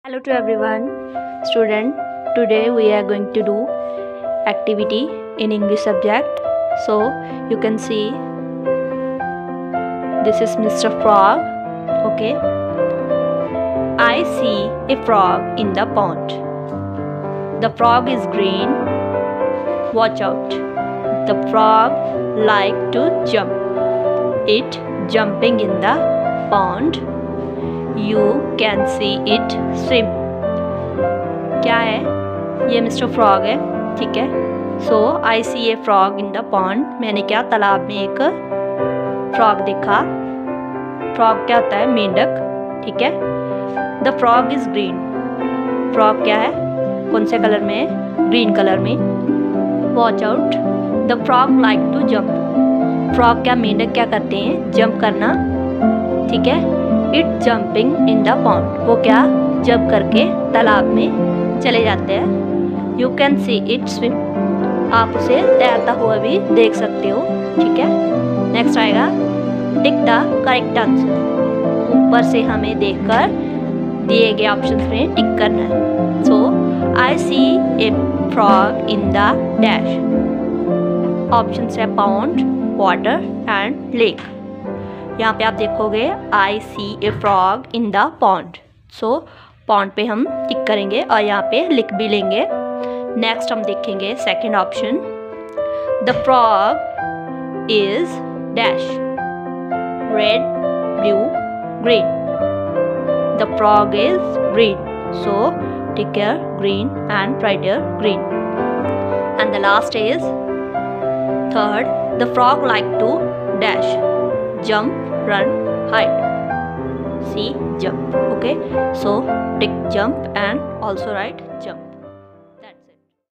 Hello to everyone, student. Today we are going to do activity in English subject. So you can see this is Mr. Frog. Okay, I see a frog in the pond. The frog is green. Watch out. The frog like to jump. It jumping in the pond. You can see it swim. क्या है? ये mister frog है, ठीक है. So I see a frog in the pond. मैंने क्या तालाब में एक फ्रॉग देखा. फ्रॉग क्या होता है? मेंढक, ठीक है. The frog is green. Frog क्या है? कौन से कलर में है? ग्रीन कलर में. Watch out. The frog like to jump. Frog क्या, मेंढक क्या करते हैं? जंप करना, ठीक है. It jumping in the pond. वो क्या, जंप करके तालाब में चले जाते हैं. You can see it swim. आप उसे तैरता हुआ भी देख सकते हो, ठीक है. नेक्स्ट आएगा टिक द करेक्ट आंसर. ऊपर से हमें देखकर दिए गए ऑप्शंस में टिक करना है. So I see a frog in the dash. Options है पॉन्ड, वाटर एंड लेक. यहाँ पे आप देखोगे I see a frog in the pond. So pond पे हम टिक करेंगे और यहाँ पे लिख भी लेंगे. नेक्स्ट हम देखेंगे second option. The frog is dash. Red, blue, green. The frog is green. So tick here green and write here green. And the last is third. The frog like to dash. Jump, run, hide. See, jump. Okay, so tick jump and also write jump.